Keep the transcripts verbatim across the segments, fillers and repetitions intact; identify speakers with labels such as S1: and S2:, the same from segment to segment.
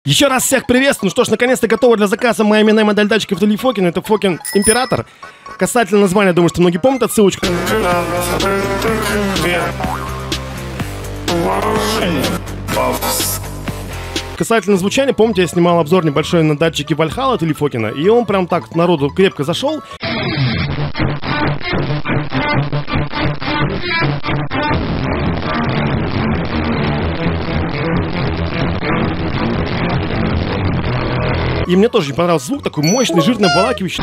S1: Еще раз всех приветствую. Ну что ж, наконец-то готова для заказа моя именная модель датчиков Али Фокин. Это Фокин Император. Касательно названия, думаю, что многие помнят отсылочку. Касательно звучания, помните, я снимал обзор небольшой на датчики Valhalla от Али Фокина, и он прям так народу крепко зашел. И мне тоже не понравился звук, такой мощный, жирный, обволакивающий.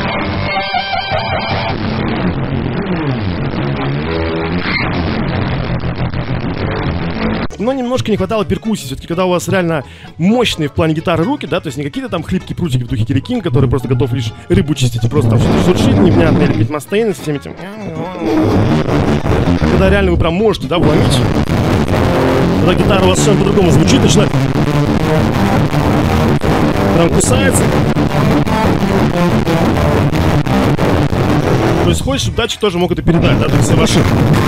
S1: Но немножко не хватало перкуссии. Все-таки, когда у вас реально мощные в плане гитары руки, да, то есть не какие-то там хлипкие прутики в духе Керри Кинг, который просто готов лишь рыбу чистить, и просто там что-то шуршит невнятно, или Пит Мастейн с всеми этим. Когда реально вы прям можете, да, вломить. Когда гитара у вас совершенно по-другому звучит, начинает прям кусается. То есть хочешь, чтобы датчик тоже мог это передать, да, то есть ваши,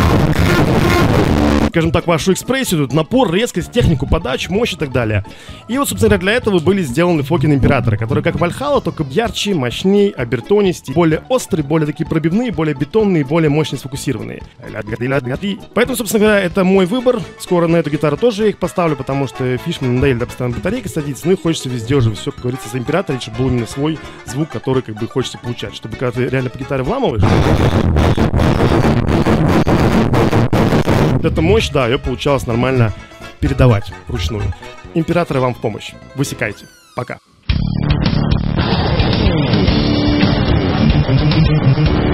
S1: скажем так, вашу экспрессию, тут напор, резкость, технику подач, мощь и так далее. И вот, собственно говоря, для этого были сделаны Фокин Императоры, которые как Valhalla, только ярче, мощнее, обертонистее, более острые, более такие пробивные, более бетонные, более мощно сфокусированные. Поэтому, собственно говоря, это мой выбор. Скоро на эту гитару тоже я их поставлю, потому что Фишман надоели, да, постоянно батарейка садится, ну и хочется везде уже все, как говорится, за Императора, чтобы был именно свой звук, который как бы хочется получать, чтобы когда ты реально по гитаре вламываешь, эта мощь, да, ее получалось нормально передавать вручную. Императоры вам в помощь. Высекайте. Пока.